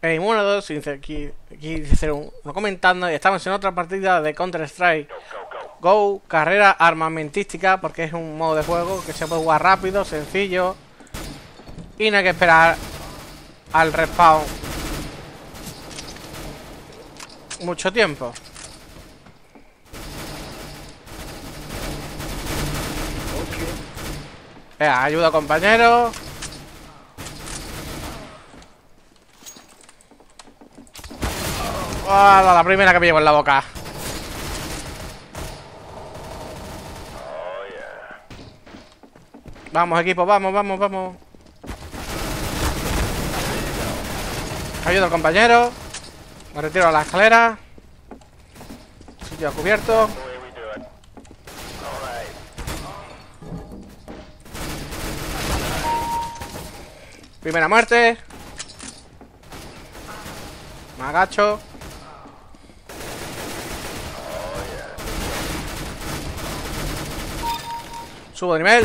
Uno, dos, aquí dice uno comentando. Y estamos en otra partida de Counter-Strike Go, carrera armamentística, porque es un modo de juego que se puede jugar rápido, sencillo, y no hay que esperar al respawn mucho tiempo. Venga, ayuda, compañero. ¡Hala! La primera que me llevo en la boca. Vamos, equipo, vamos, vamos, vamos. Ayuda al compañero. Me retiro a la escalera. Sitio a cubierto. Primera muerte. Me agacho. Subo de nivel.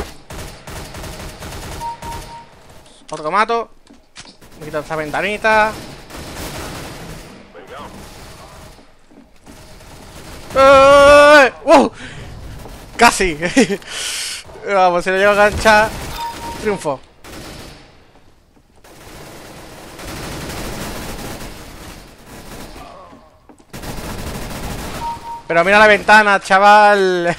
Otro que mato. Me quito esta ventanita. Casi. Vamos, si lo llego a enganchar, triunfo. Pero mira la ventana, chaval.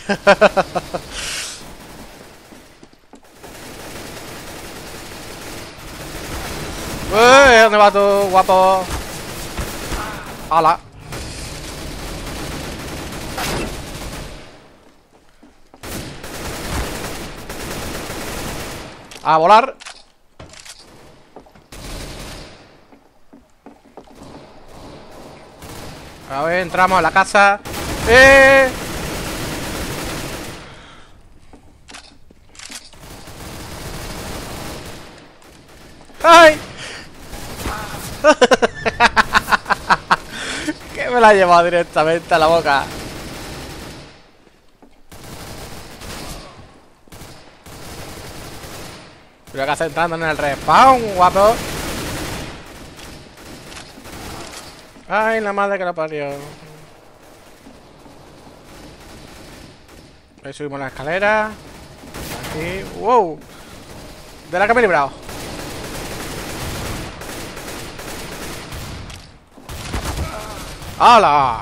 ¿Dónde vas tú, guapo? ¡Hala! A volar. A ver, entramos a la casa. ¡Ay! Que me la ha llevado directamente a la boca. Pero acá está entrando en el respawn, guapo. Ay, la madre que la parió. Ahí subimos la escalera. Aquí, wow. De la que me he librado. ¡Hala!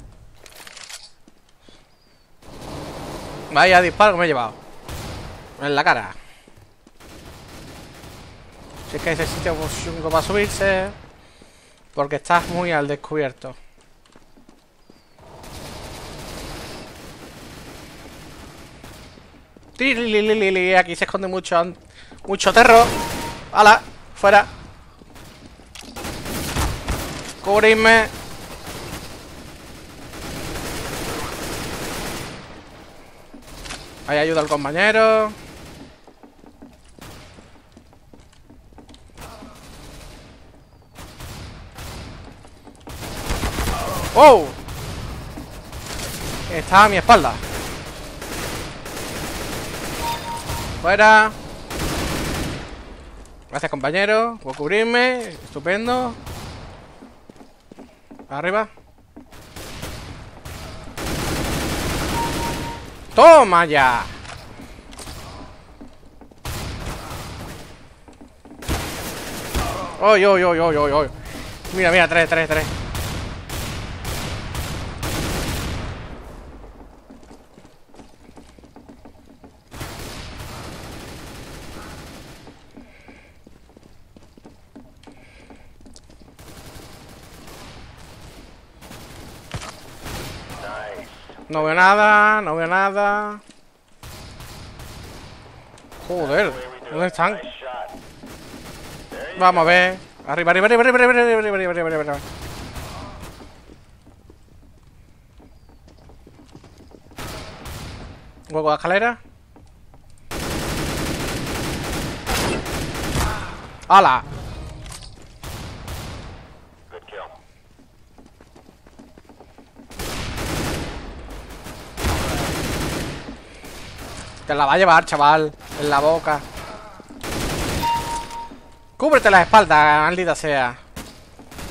Vaya disparo que me he llevado en la cara. Si es que ese sitio es chungo para subirse, porque estás muy al descubierto. Aquí se esconde mucho terror. ¡Hala! ¡Fuera! Cubrirme. Ahí ayuda al compañero. ¡Oh! Está a mi espalda. Fuera. Gracias, compañero, por cubrirme. Estupendo. Arriba. ¡Toma ya! ¡Oy, oy, oy, oy, oy, oy! Mira, mira, 3. No veo nada, no veo nada. Joder, ¿dónde están? Vamos a ver. Arriba. Hueco de escalera. ¡Hala! Te la va a llevar, chaval. En la boca. Cúbrete la espalda, maldita sea.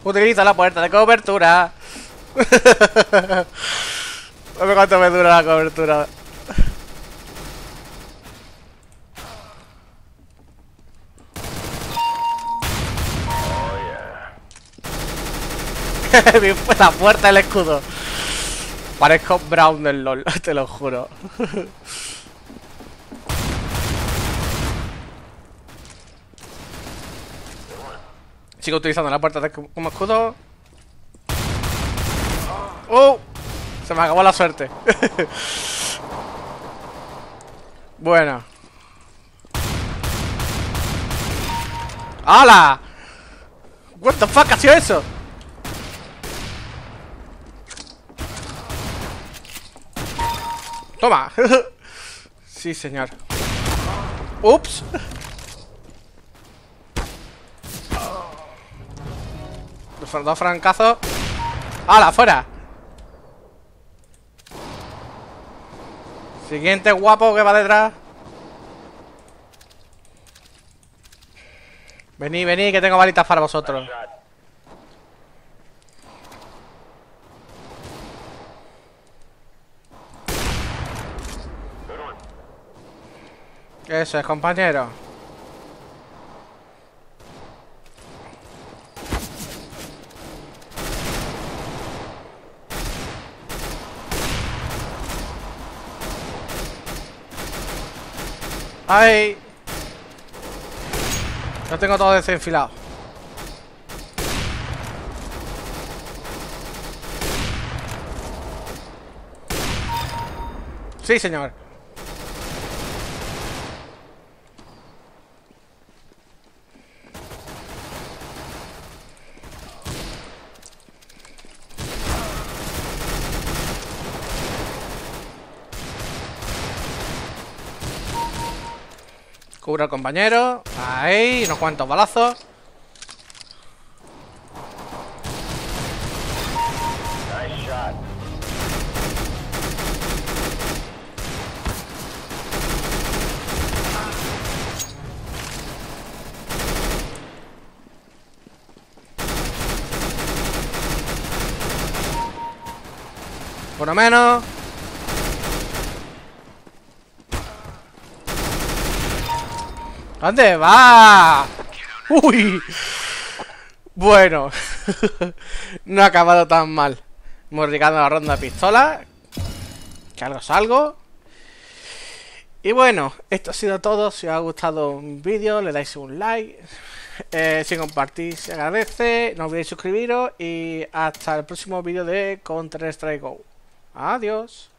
Utiliza la puerta de cobertura. No sé cuánto me dura la cobertura. La puerta del escudo. Parezco Brown del LOL, te lo juro. Sigo utilizando la puerta como escudo. Se me acabó la suerte. Bueno. ¡Hala! What the fuck ha sido eso? Toma. Sí, señor. Ups. Dos francazos. ¡Hala, fuera! Siguiente guapo que va detrás. Vení, vení, que tengo balitas para vosotros. Eso es, compañero. ¡Ay! Lo tengo todo desenfilado. Sí, señor. Cubro al compañero. Ahí, unos cuantos balazos. Por lo menos. ¿Dónde va? ¡Uy! Bueno. No ha acabado tan mal. Hemos llegado a la ronda de pistola. Que algo es algo. Y bueno, esto ha sido todo. Si os ha gustado un vídeo, le dais un like. Si compartís, se agradece. No olvidéis suscribiros. Y hasta el próximo vídeo de Counter-Strike Go. Adiós.